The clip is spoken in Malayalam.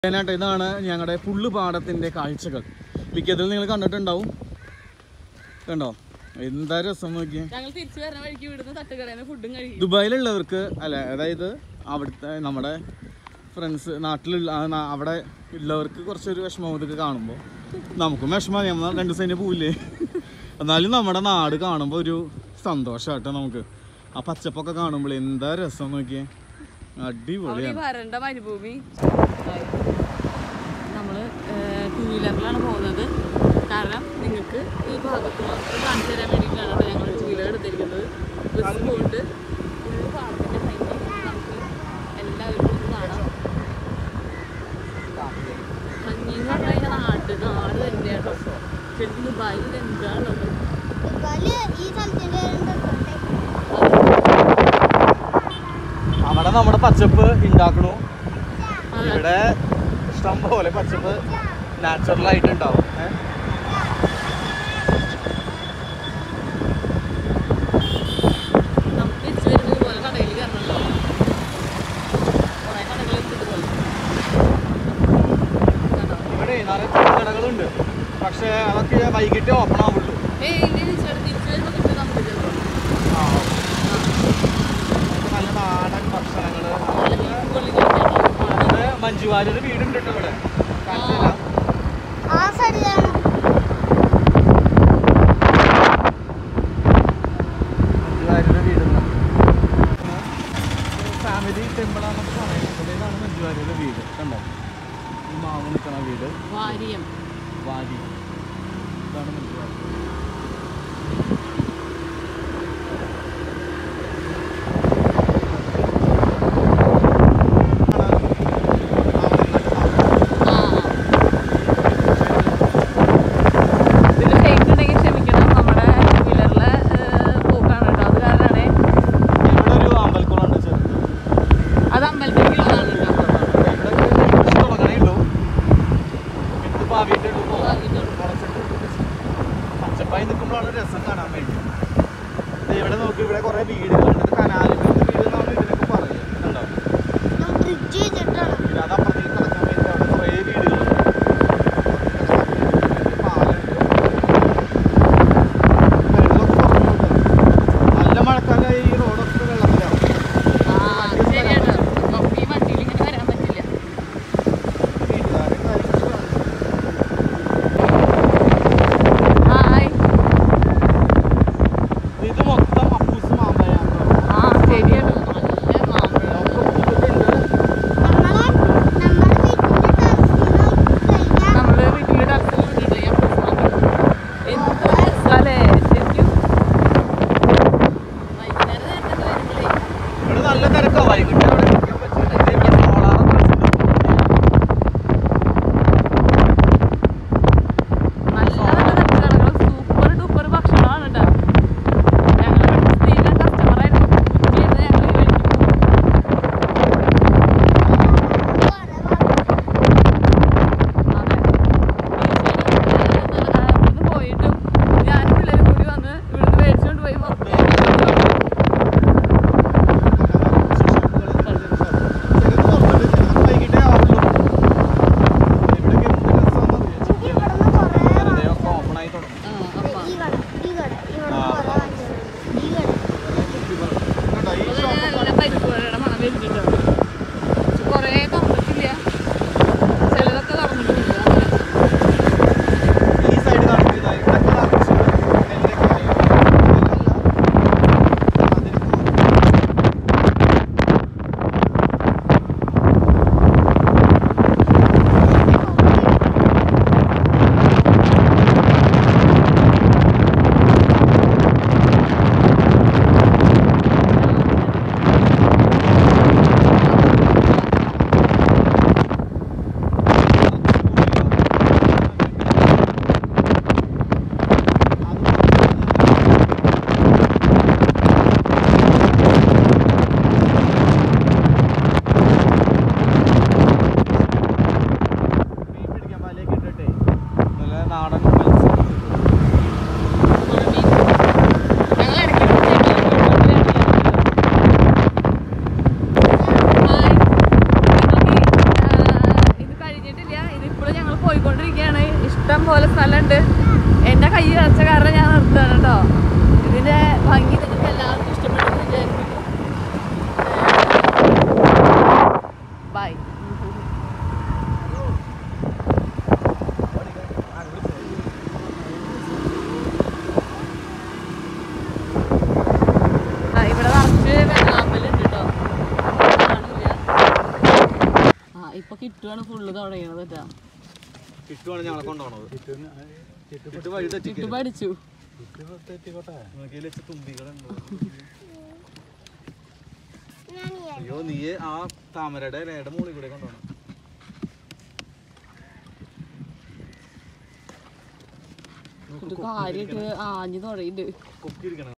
ഇതാണ് ഞങ്ങളുടെ പുള്ളു പാടത്തിൻ്റെ കാഴ്ചകൾ. മിക്കതിൽ നിങ്ങൾ കണ്ടിട്ടുണ്ടാവും. കണ്ടോ എന്താ രസം നോക്കിയേ. ദുബായിലുള്ളവർക്ക് അല്ല, അതായത് അവിടുത്തെ നമ്മുടെ ഫ്രണ്ട്സ് നാട്ടിലുള്ള അവിടെ ഉള്ളവർക്ക് കുറച്ചൊരു വിഷമം ഇതൊക്കെ കാണുമ്പോൾ നമുക്കും വിഷമം. നമ്മൾ 2 ദിവസം പോവില്ലേ. എന്നാലും നമ്മുടെ നാട് കാണുമ്പോൾ ഒരു സന്തോഷമാട്ടോ നമുക്ക്. ആ പച്ചപ്പൊക്കെ കാണുമ്പോൾ എന്താ രസം നോക്കിയേ. അടിപൊളിയാണ്. മരുഭൂമി നമ്മള് 2 വീലറിലാണ് പോകുന്നത്. കാരണം നിങ്ങൾക്ക് ഈ ഭാഗത്ത് കാണിച്ചു തരാൻ വേണ്ടിയിട്ടാണ് ഞങ്ങൾ 2 വീലർ എടുത്തിരിക്കുന്നത്. ബസ് പോയിട്ട് ഫുള്ള് പാടത്തിൻ്റെ സൈഡിൽ നമുക്ക് എല്ലാവർക്കും കാണാം. ഭംഗി എന്ന് പറഞ്ഞു കഴിഞ്ഞാൽ നാട് തന്നെയാണോ. ശരിക്കും ദുബായിൽ എന്താണുള്ളത്. അവിടെ നമ്മുടെ പച്ചപ്പ് ഉണ്ടാക്കണു. ഇവിടെ ഇഷ്ടം പോലെ പച്ചപ്പ് നാച്ചുറലായിട്ട് ഉണ്ടാവും. ഇവിടെ നിറയെ കടകളുണ്ട്, പക്ഷെ അതൊക്കെ വൈകിട്ട് ഓപ്പൺ ആവുള്ളൂ. നല്ല നാടൻ ഭക്ഷണങ്ങള്. മഞ്ജുവാര്യയുടെ വീടുണ്ട് കേട്ടോ ഇവിടെ. മഞ്ജുവാര്യയുടെ വീട് ഫാമിലി ടെമ്പിളാന്നൊക്കെ പറയുന്നത്. ഇതാണ് മഞ്ജുവാര്യയുടെ വീട്. കണ്ടോ ഈ മാവ് നിൽക്കണ വീട് വാരി. ഇതാണ് മഞ്ജുവാര്യ. പച്ചപ്പായി പോയിക്കൊണ്ടിരിക്കുകയാണ്. ഇഷ്ടം പോലെ സ്ഥലമുണ്ട്. എൻ്റെ കൈ അടച്ച കാരണം ഞാൻ നിർത്തുകയാണ് കേട്ടോ. ഇതിൻ്റെ ഭംഗി നിങ്ങൾക്ക് എല്ലാവർക്കും ഇഷ്ടപ്പെട്ടെന്ന് വിചാരിക്കുന്നു. ബൈ. ഇവിടെ നിറച്ച് വെള്ളാമ്പലുണ്ട് കേട്ടോ. കാണില്ല. ഇപ്പൊ കിട്ടുവാണ് ഫുള്ള് തുടങ്ങണത് കേട്ടോ. കിട്ടുവാണ് ഞങ്ങളെ കൊണ്ടുപോകണത്. കിട്ടു പഠിച്ചു. അയ്യോ നീ ആ താമരയുടെ ഇലയുടെ മുകളിൽ കൂടെ കൊണ്ടുപോകണം. കാര്യമായിട്ട് ആഞ്ഞു തുടങ്ങിയിട്ട് കൊക്കിരിക്കണം.